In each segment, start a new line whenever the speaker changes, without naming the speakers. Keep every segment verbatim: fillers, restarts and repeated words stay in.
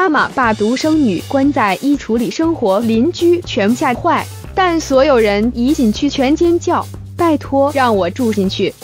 妈妈把独生女关在衣橱里生活，邻居全吓坏，但所有人一进去全尖叫，拜托让我住进去。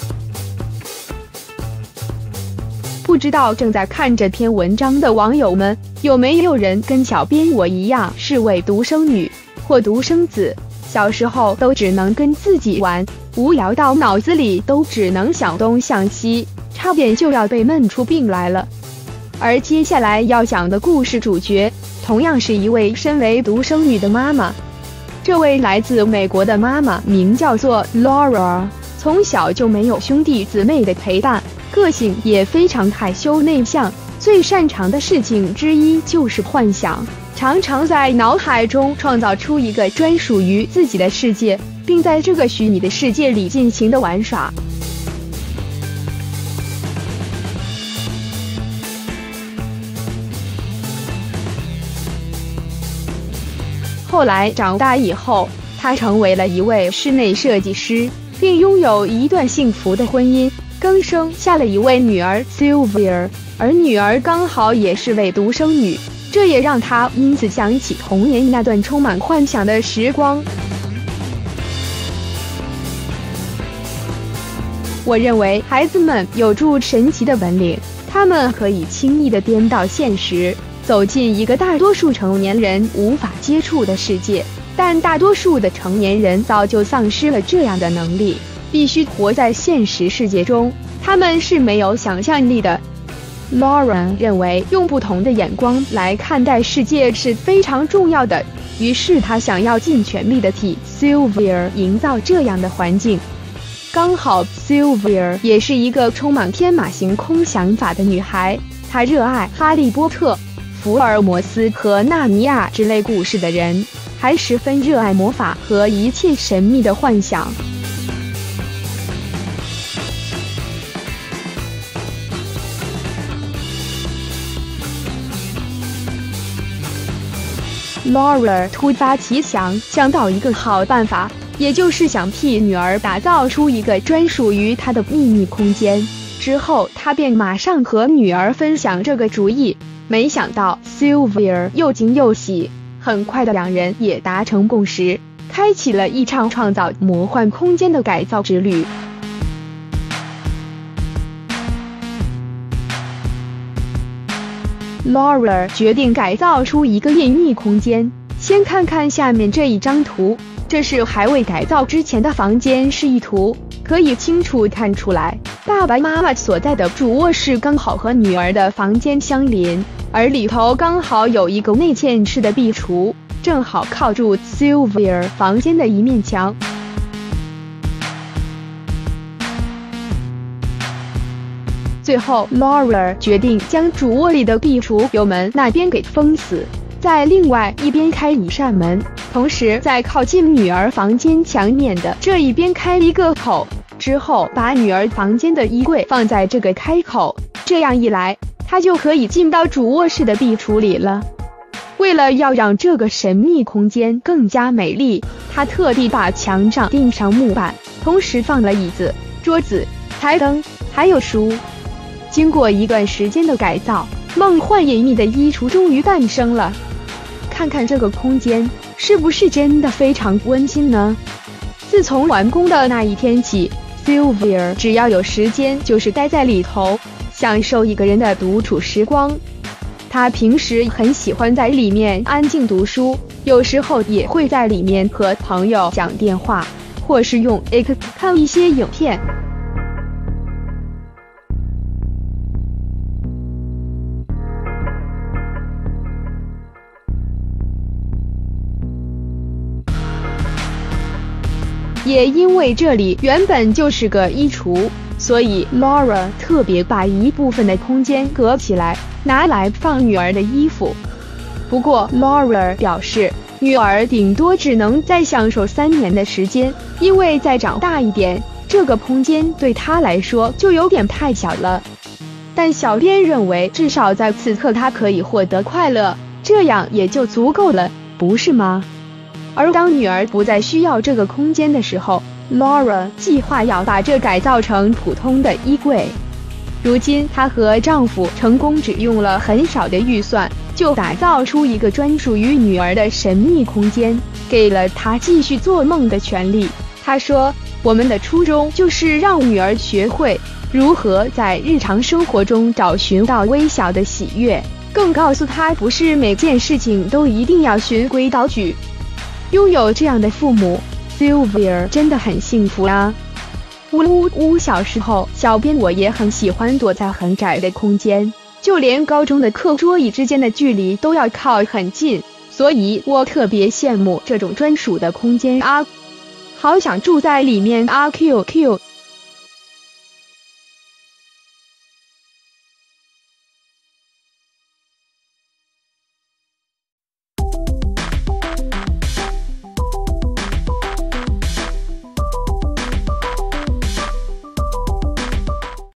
不知道正在看这篇文章的网友们，有没有人跟小编我一样是位独生女或独生子，小时候都只能跟自己玩，无聊到脑子里都只能想东想西，差点就要被闷出病来了。而接下来要讲的故事主角，同样是一位身为独生女的妈妈。这位来自美国的妈妈名叫做 Laura， 从小就没有兄弟姊妹的陪伴，个性也非常害羞内向，最擅长的事情之一就是幻想，常常在脑海中创造出一个专属于自己的世界，并在这个虚拟的世界里尽情的玩耍。后来长大以后，她成为了一位室内设计师，并拥有一段幸福的婚姻，更生下了一位女儿 Sylvia， 而女儿刚好也是位独生女，这也让她因此想起童年那段充满幻想的时光。我认为孩子们有助神奇的本领，他们可以轻易地颠倒现实，走进一个大多数成年人无法接触的世界，但大多数的成年人早就丧失了这样的能力，必须活在现实世界中，他们是没有想象力的。Lauren 认为用不同的眼光来看待世界是非常重要的，于是她想要尽全力地替 Sylvia 营造这样的环境。刚好 Sylvia 也是一个充满天马行空想法的女孩，她热爱哈利波特、福尔摩斯和纳尼亚之类故事的人，还十分热爱魔法和一切神秘的幻想。Laura 突发奇想，想到一个好办法，也就是想替女儿打造出一个专属于她的秘密空间。之后，她便马上和女儿分享这个主意。没想到 Sylvia 又惊又喜，很快的两人也达成共识，开启了一场创造魔幻空间的改造之旅。Laura 决定改造出一个隐秘空间，先看看下面这一张图，这是还未改造之前的房间示意图，可以清楚看出来，爸爸妈妈所在的主卧室刚好和女儿的房间相邻，而里头刚好有一个内嵌式的壁橱，正好靠住 Sylvia 房间的一面墙。最后 Laura 决定将主卧里的壁橱由门那边给封死，在另外一边开一扇门，同时在靠近女儿房间墙面的这一边开一个口，之后把女儿房间的衣柜放在这个开口，这样一来，她就可以进到主卧室的壁橱里了。为了要让这个神秘空间更加美丽，她特地把墙上钉上木板，同时放了椅子、桌子、台灯，还有书。经过一段时间的改造，梦幻隐秘的衣橱终于诞生了。看看这个空间，是不是真的非常温馨呢？自从完工的那一天起， Sylvia 只要有时间就是待在里头，享受一个人的独处时光。她平时很喜欢在里面安静读书，有时候也会在里面和朋友讲电话，或是用 X 看一些影片。也因为这里原本就是个衣橱，所以 Laura 特别把一部分的空间隔起来，拿来放女儿的衣服。不过 Laura 表示，女儿顶多只能再享受三年的时间，因为再长大一点，这个空间对她来说就有点太小了。但小编认为，至少在此刻她可以获得快乐，这样也就足够了，不是吗？而当女儿不再需要这个空间的时候， Laura 计划要把这改造成普通的衣柜。如今她和丈夫成功只用了很少的预算， 就打造出一个专属于女儿的神秘空间，给了她继续做梦的权利。他说，我们的初衷就是让女儿学会如何在日常生活中找寻到微小的喜悦，更告诉她不是每件事情都一定要循规蹈矩。拥有这样的父母， Sylvia 真的很幸福啊。呜呜呜！小时候，小编我也很喜欢躲在很窄的空间，就连高中的课桌椅之间的距离都要靠很近，所以我特别羡慕这种专属的空间啊，好想住在里面啊！Q Q